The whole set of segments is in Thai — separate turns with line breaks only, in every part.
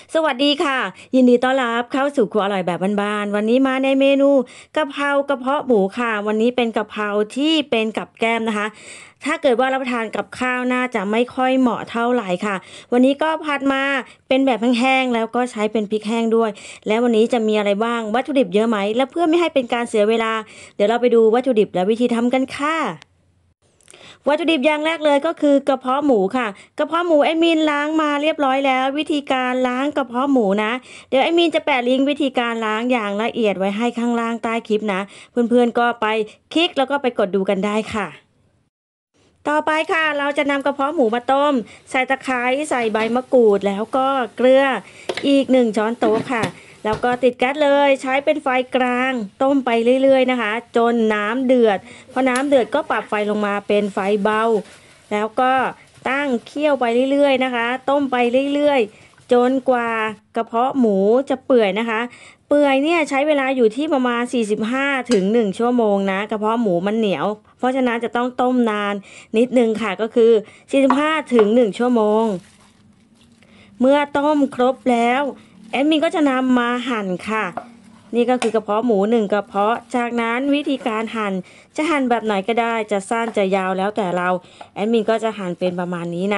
สวัสดีค่ะยินดีต้อนรับเข้าสู่ครัวอร่อยแบบบ้านๆวันนี้มาในเมนูกะเพรากระเพาะหมูค่ะวันนี้เป็นกะเพราที่เป็นกับแก้มนะคะถ้าเกิดว่ารับประทานกับข้าวน่าจะไม่ค่อยเหมาะเท่าไหร่ค่ะวันนี้ก็ผัดมาเป็นแบบแห้งๆแล้วก็ใช้เป็นพริกแห้งด้วยแล้ววันนี้จะมีอะไรบ้างวัตถุดิบเยอะไหมและเพื่อไม่ให้เป็นการเสียเวลาเดี๋ยวเราไปดูวัตถุดิบและวิธีทำกันค่ะ วัตถุดิบอย่างแรกเลยก็คือกระเพาะหมูค่ะกระเพาะหมูแอดมินล้างมาเรียบร้อยแล้ววิธีการล้างกระเพาะหมูนะเดี๋ยวแอดมินจะแปะลิงก์วิธีการล้างอย่างละเอียดไว้ให้ข้างล่างใต้คลิปนะเพื่อนๆก็ไปคลิกแล้วก็ไปกดดูกันได้ค่ะต่อไปค่ะเราจะนำกระเพาะหมูมาต้มใส่ตะไคร้ใส่ใบมะกรูดแล้วก็เกลืออีก1 ช้อนโต๊ะค่ะแล้วก็ติดแก๊สเลยใช้เป็นไฟกลางต้มไปเรื่อยๆนะคะจนน้ำเดือดพอน้ำเดือดก็ปรับไฟลงมาเป็นไฟเบาแล้วก็ตั้งเคี่ยวไปเรื่อยๆนะคะต้มไปเรื่อยๆจนกว่ากระเพาะหมูจะเปื่อยนะคะเปื่อยเนี่ยใช้เวลาอยู่ที่ประมาณ45ถึง1ชั่วโมงนะกระเพาะหมูมันเหนียวเพราะฉะนั้นจะต้องต้มนานนิดนึงค่ะก็คือ45ถึง1ชั่วโมงเมื่อต้มครบแล้วแอดมินก็จะนำมาหั่นค่ะนี่ก็คือกระเพาะหมู1 กระเพาะจากนั้นวิธีการหั่นจะหั่นแบบไหนก็ได้จะสั้นจะยาวแล้วแต่เราแอดมินก็จะหั่นเป็นประมาณนี้นะ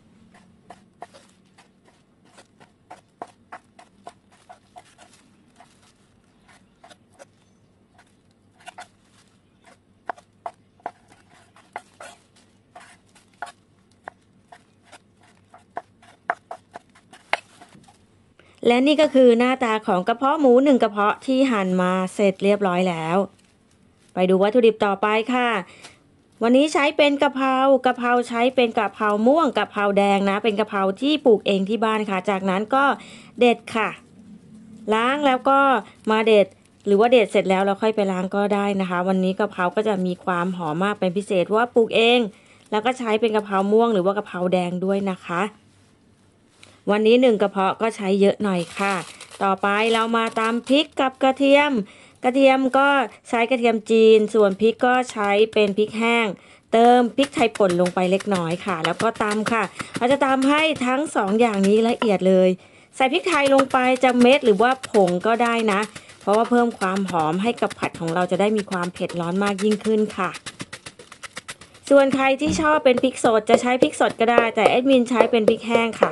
และนี่ก็คือหน้าตาของกระเพาะหมู1 กระเพาะที่หั่นมาเสร็จเรียบร้อยแล้วไปดูวัตถุดิบต่อไปค่ะวันนี้ใช้เป็นกะเพราใช้เป็นกะเพราม่วงกะเพราแดงนะเป็นกะเพราที่ปลูกเองที่บ้านค่ะจากนั้นก็เด็ดค่ะล้างแล้วก็มาเด็ดหรือว่าเด็ดเสร็จแล้วเราค่อยไปล้างก็ได้นะคะวันนี้กะเพราก็จะมีความหอมมากเป็นพิเศษว่าปลูกเองแล้วก็ใช้เป็นกะเพราม่วงหรือว่ากะเพราแดงด้วยนะคะวันนี้1 กระเพาะก็ใช้เยอะหน่อยค่ะต่อไปเรามาตำพริกกับกระเทียมก็ใช้กระเทียมจีนส่วนพริกก็ใช้เป็นพริกแห้งเติมพริกไทยป่นลงไปเล็กน้อยค่ะแล้วก็ตำค่ะเราจะตำให้ทั้ง2 อย่างนี้ละเอียดเลยใส่พริกไทยลงไปจะเม็ดหรือว่าผงก็ได้นะเพราะว่าเพิ่มความหอมให้กับผัดของเราจะได้มีความเผ็ดร้อนมากยิ่งขึ้นค่ะส่วนใครที่ชอบเป็นพริกสดจะใช้พริกสดก็ได้แต่แอดมินใช้เป็นพริกแห้งค่ะ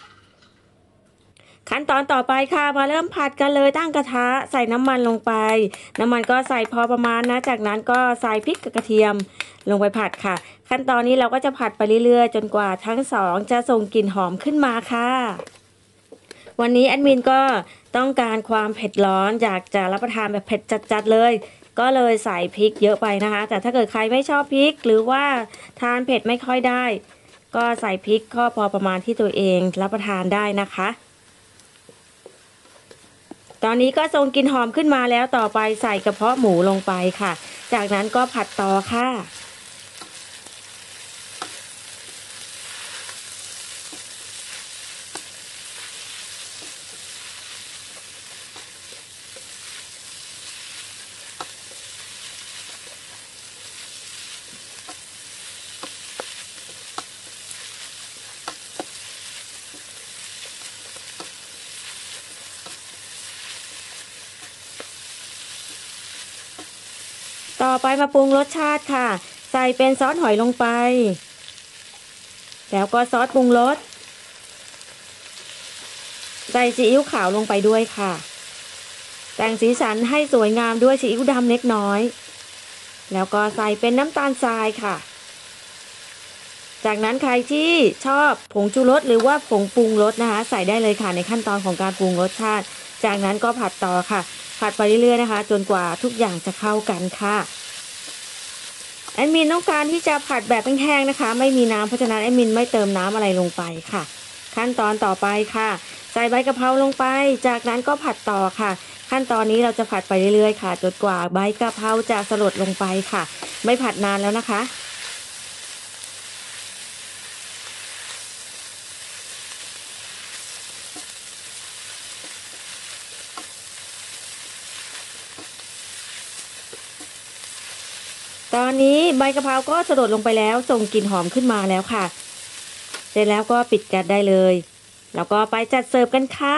ขั้นตอนต่อไปค่ะมาเริ่มผัดกันเลยตั้งกระทะใส่น้ำมันลงไปน้ำมันก็ใส่พอประมาณนะจากนั้นก็ใส่พริกกับกระเทียมลงไปผัดค่ะขั้นตอนนี้เราก็จะผัดไปเรื่อยๆจนกว่าทั้งสองจะส่งกลิ่นหอมขึ้นมาค่ะวันนี้แอดมินก็ต้องการความเผ็ดร้อนอยากจะรับประทานแบบเผ็ดจัดๆเลยก็เลยใส่พริกเยอะไปนะคะแต่ถ้าเกิดใครไม่ชอบพริกหรือว่าทานเผ็ดไม่ค่อยได้ก็ใส่พริกก็พอประมาณที่ตัวเองรับประทานได้นะคะ ตอนนี้ก็ทรงกลิ่นหอมขึ้นมาแล้วต่อไปใส่กระเพาะหมูลงไปค่ะจากนั้นก็ผัดต่อค่ะต่อไปมาปรุงรสชาติค่ะใส่เป็นซอสหอยลงไปแล้วก็ซอสปรุงรสใส่ซีอิ๊วขาวลงไปด้วยค่ะแต่งสีสันให้สวยงามด้วยซีอิ๊วดำเล็กน้อยแล้วก็ใส่เป็นน้ำตาลทรายค่ะจากนั้นใครที่ชอบผงชูรสหรือว่าผงปรุงรสนะคะใส่ได้เลยค่ะในขั้นตอนของการปรุงรสชาติจากนั้นก็ผัดต่อค่ะผัดไปเรื่อยๆนะคะจนกว่าทุกอย่างจะเข้ากันค่ะ แอดมินต้องการที่จะผัดแบบแห้งๆนะคะไม่มีน้ำเพราะฉะนั้นแอดมินไม่เติมน้ำอะไรลงไปค่ะขั้นตอนต่อไปค่ะใส่ใบกะเพราลงไปจากนั้นก็ผัดต่อค่ะขั้นตอนนี้เราจะผัดไปเรื่อยๆค่ะจนกว่าใบกะเพราจะสลดลงไปค่ะไม่ผัดนานแล้วนะคะตอนนี้ใบกะเพราก็สลดลงไปแล้วส่งกลิ่นหอมขึ้นมาแล้วค่ะเสร็จแล้วก็ปิดแก๊สได้เลยแล้วก็ไปจัดเสิร์ฟกันค่ะ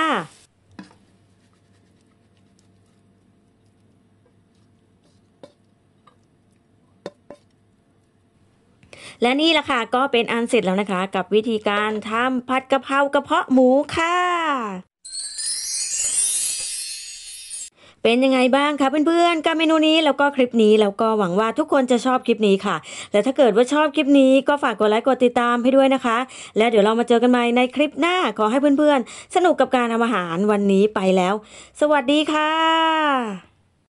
และนี่แหละค่ะก็เป็นอันเสร็จแล้วนะคะกับวิธีการทำผัดกะเพรากระเพาะหมูค่ะเป็นยังไงบ้างคะเพื่อนๆกับเมนูนี้แล้วก็คลิปนี้แล้วก็หวังว่าทุกคนจะชอบคลิปนี้ค่ะและถ้าเกิดว่าชอบคลิปนี้ก็ฝากกดไลค์กดติดตามให้ด้วยนะคะและเดี๋ยวเรามาเจอกันใหม่ในคลิปหน้าขอให้เพื่อนๆสนุกกับการทำอาหารวันนี้ไปแล้วสวัสดีค่ะ